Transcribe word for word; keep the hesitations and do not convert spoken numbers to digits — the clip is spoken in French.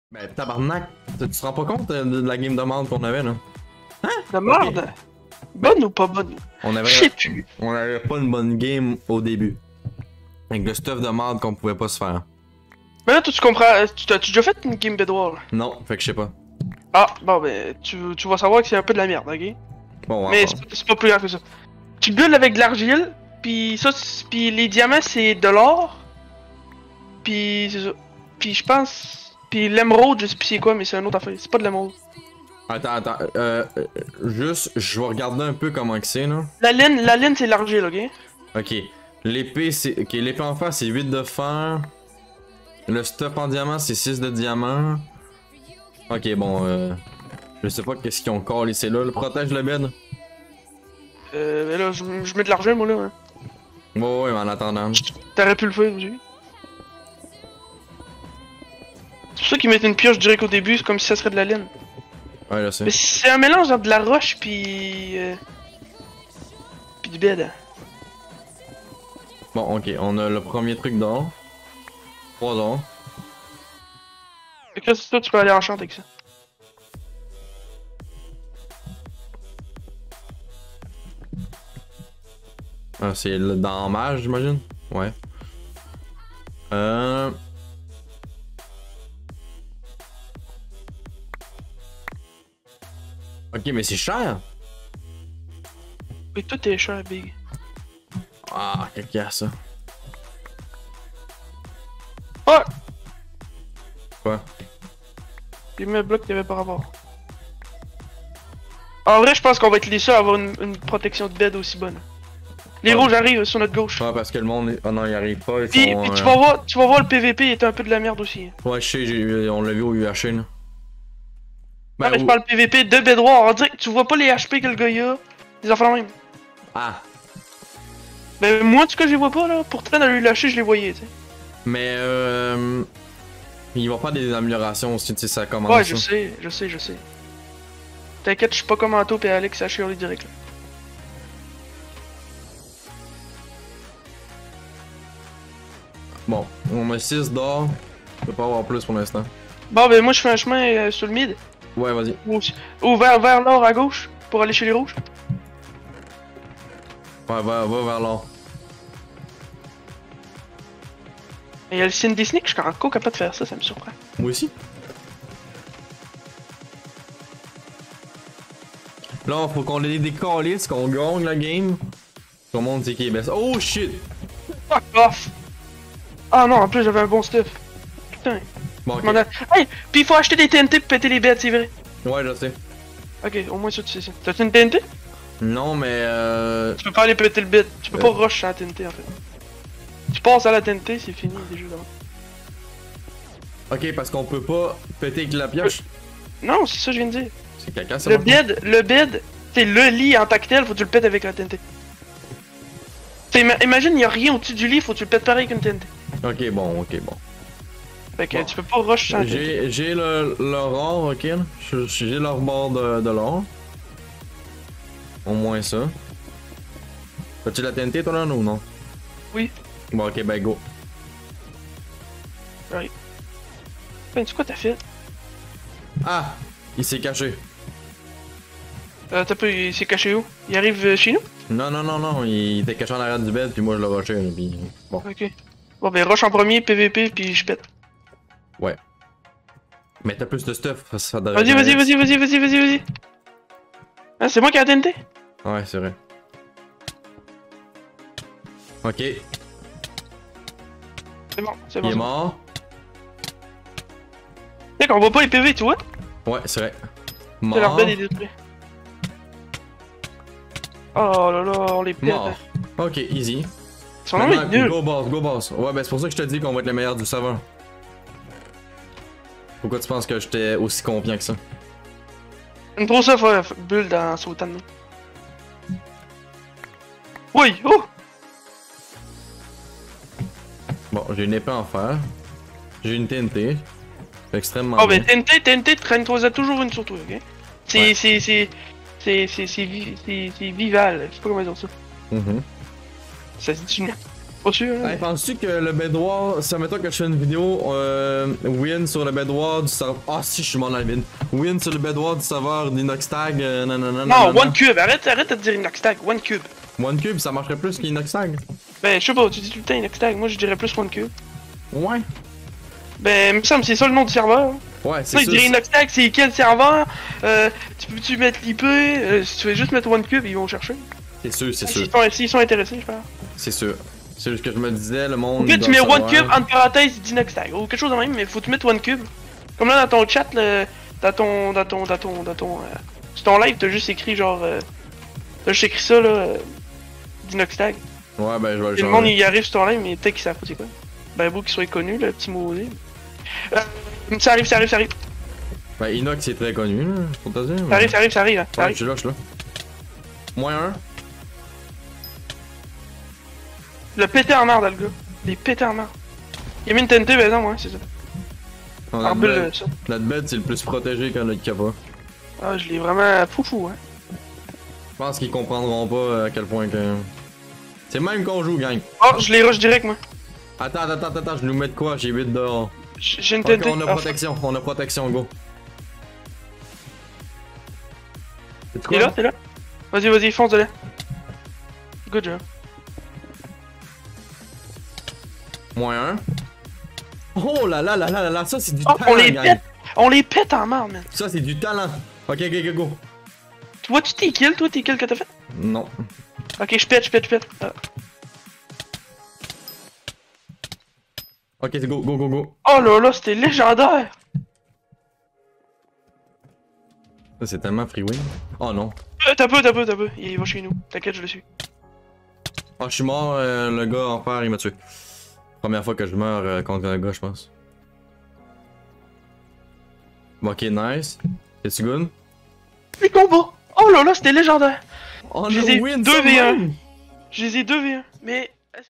Ben, tabarnak, tu te rends pas compte euh, de la game de merde qu'on avait, là? Hein? De merde? Okay. Bonne ou pas bonne? On avait, Je sais plus. On avait pas une bonne game au début. Avec le stuff de merde qu'on pouvait pas se faire. Mais là, toi, tu comprends. Tu as déjà fait une game bedwar? Non, fait que je sais pas. Ah, bon, ben, tu, tu vas savoir que c'est un peu de la merde, ok? Bon, mais c'est pas plus grave que ça. Tu builds avec de l'argile, pis ça, pis les diamants, c'est de l'or. Pis c'est ça. Pis je pense. Pis l'émeraude, je sais plus c'est quoi, mais c'est un autre affaire. C'est pas de l'émeraude. Attends, attends. Euh, juste, je vais regarder un peu comment que c'est, là. La laine, la laine, c'est l'argile, ok? Ok. L'épée, c'est. Ok, l'épée en fer, c'est huit de fer. Le stuff en diamant, c'est six de diamant. Ok, bon, euh. Je sais pas qu'est-ce qu'ils ont collé, c'est là. Le protège le bed. Euh, mais là, je, je mets de l'argent, moi, là. Hein. Ouais, ouais, mais en attendant. T'aurais pu le faire aussi. C'est pour ça qu'ils mettent une pioche direct au début, c'est comme si ça serait de la laine. Ouais, je sais. Mais c'est un mélange entre de la roche pis. Euh... pis du bed. Bon, ok, on a le premier truc d'or. Trois d'or. Fait que là, c'est ça, tu peux aller en chante avec ça. Ah, c'est dans mage, j'imagine? Ouais. Euh... Ok, mais c'est cher! Oui, tout est cher, Big. Ah, qu'est-ce qu'il y a ça? Oh! Quoi? J'ai mis un bloc qu'il y avait par rapport. En vrai, je pense qu'on va être les seuls à avoir une, une protection de bed aussi bonne. Les ouais. rouges arrivent sur notre gauche. Ouais, parce que le monde. Oh non, il arrive pas. Ils Pis, sont, pis euh... tu, vas voir, tu vas voir le P V P est un peu de la merde aussi. Ouais, je sais, on l'a vu au U H là. Ben, non, mais ou... je parle P V P de bedroir. On dirait que tu vois pas les H P que le gars y a. Des enfants même. Ah. Ben, moi, en tout cas, je les vois pas là. Pourtant, dans le lâcher, je les voyais, tu sais. Mais, euh. Ils vont faire des améliorations aussi, tu sais, ça commence. Ouais, je ça. sais, je sais, je sais. T'inquiète, je suis pas comme Anto et Alex à Shirley direct là. Bon, on a six d'or. Je peux pas avoir plus pour l'instant. Bon, ben moi je fais un chemin euh, sur le mid. Ouais, vas-y. Ou, ou vers, vers l'or à gauche pour aller chez les rouges. Ouais, va, va vers l'or. Il y a le Cindy Sneak, je suis encore capable de faire ça, ça me surprend. Moi aussi. Là, faut qu'on ait des calices, qu'on gagne la game. Tout le monde dit qu'il est best. Oh shit! Fuck off! Ah non, en plus j'avais un bon stuff. Putain. Bon, ok. A... Hey! Pis il faut acheter des T N T pour péter les bêtes, c'est vrai. Ouais, je sais. Ok, au moins ça tu sais ça. T'as-tu une T N T? Non, mais euh... Tu peux pas aller péter le bit. Tu peux euh... pas rush à la T N T en fait. Tu passes à la T N T, c'est fini déjà d'avant. Ok, parce qu'on peut pas péter avec la pioche? Euh... Non, c'est ça que je viens de dire. C'est caca, ça. Le bed, le bed, c'est le lit en tant que tel, faut que tu le pètes avec la T N T. Ima imagine, y a rien au-dessus du lit, faut que tu le pètes pareil avec une T N T. Ok, bon, ok, bon. Fait que bon. Tu peux pas rush sans J'ai j'ai le, le or, ok. J'ai leur bord de, de l'or. Au moins ça. As-tu la T N T toi là ou non? Oui. Bon, ok, ben go. Ouais. Ben, tu quoi t'as fait? Ah! Il s'est caché. Euh, t'as pas, il s'est caché où? Il arrive euh, chez nous? Non, non, non, non, il était caché en arrière du bed, puis moi je l'ai rushé, puis bon. Ok. Bon, ben rush en premier, P V P, puis je pète. Ouais. Mais t'as plus de stuff, ça devrait... Vas-y, vas-y, vas-y, vas-y, vas-y, vas-y, vas-y. Ah, c'est moi qui ai la T N T? Ouais, c'est vrai. Ok. C'est bon, c'est bon. Il est mort. D'accord, on voit pas les P V, tu vois? Ouais, c'est vrai. Mort. C'est leur bed est détruit. Oh là là, on les pète. Mort. Ok, easy. Son nom est nul. Go boss, go boss. Ouais, ben c'est pour ça que je te dis qu'on va être les meilleurs du serveur. Pourquoi tu penses que j'étais aussi confiant que ça? Une trop ça, faut bulle dans sautant de nous. Oui, oh! Bon, j'ai une épée en fer. J'ai une T N T. Extrêmement. Oh, ben T N T, T N T, traîne-toi toujours une sur toi, ok? C'est. Ouais. C'est. C'est. C'est. C'est. C'est. C'est. C'est vival, je sais pas comment dire ça. Mm-hmm. Ça se dit. Pas sûr, hein. Hey, penses-tu que le bedroir, si admettons que je fais une vidéo, euh, win sur le bedroir du serveur. Ah si, je suis mort dans le vide. Win sur le bedroir du serveur d'Inoxtag, euh, non, non, non, Non, One Cube, arrête, arrête de dire Inoxtag, One Cube. One Cube, ça marcherait plus qu'Inoxtag. Ben, je sais pas, tu dis tout le temps Inoxtag, moi je dirais plus One Cube. Ouais. Ben, il me semble que c'est ça le nom du serveur. Ouais, c'est Ça, ça. il dirait Inoxtag, c'est quel serveur? Euh, tu peux-tu mettre l'I P? Euh, si tu veux juste mettre One Cube, ils vont chercher. C'est sûr, c'est sûr. S'ils sont, s'ils sont intéressés, je pense. C'est sûr. C'est juste que je me disais, le monde. Ou que tu doit mets savoir. One Cube entre parenthèses d'Inoxtag, ou quelque chose de même, mais faut que tu mettes One Cube. Comme là dans ton chat, là, dans ton. dans ton. dans ton. dans ton. Euh, sur ton live, t'as juste écrit genre. Euh, t'as juste écrit ça là. Euh, d'Inoxtag. Ouais, ben je vais le Et le monde changer. il arrive sur ton live, mais peut-être qu'ils savent pas c'est quoi. Ben beau qu'ils soient connus, le petit mot. Euh, ça arrive, ça arrive, ça arrive. Ben Inox c'est très connu, là, pour te dire. Ça mais- arrive, ça arrive, ça arrive. Là. Ça Ouais, je arrive. suis là, je suis là. Moins un. Le pété en marre, là, le gars. Il est pété en marre. Il a mis une T N T, par exemple, ouais, c'est ça. On a Arbule, notre euh, bed, ça. notre bed, c'est le plus protégé quand notre capa. Ah, je l'ai vraiment foufou, hein. Je pense qu'ils comprendront pas euh, à quel point que. C'est même qu'on joue, gang. Oh, je les rush direct, moi. Attends, attends, attends, attends, je nous mets de quoi? J'ai huit dehors. J'ai j'ai une Ok, T N T. on a Ah, protection, on a protection, go. C'est T'es là, t'es là? Vas-y, vas-y, fonce de là. Good job. Moins un. Oh là là là là là là, ça c'est du Oh, talent, on les gang. pète! On les pète en marre, man. Ça c'est du talent. Ok, ok, ok, go. Tu vois-tu tes kills, toi, tes kills que t'as fait? Non. Ok, je pète, je pète, je pète. Ah. Ok, c'est go, go, go, go. Oh là là, c'était légendaire! Ça c'est tellement free win. Oh non. Euh, t'as peu, t'as peu, t'as peu. Il va chez nous. T'inquiète, je le suis. Oh, je suis mort, euh, le gars en fer, il m'a tué. Première fois que je meurs euh, contre un gars, je pense. Bon, ok, nice. C'est-tu good? Les combats! Oh là là, c'était légendaire! On Je a les ai win deux ça, v un. man. Je les ai deux v un. Mais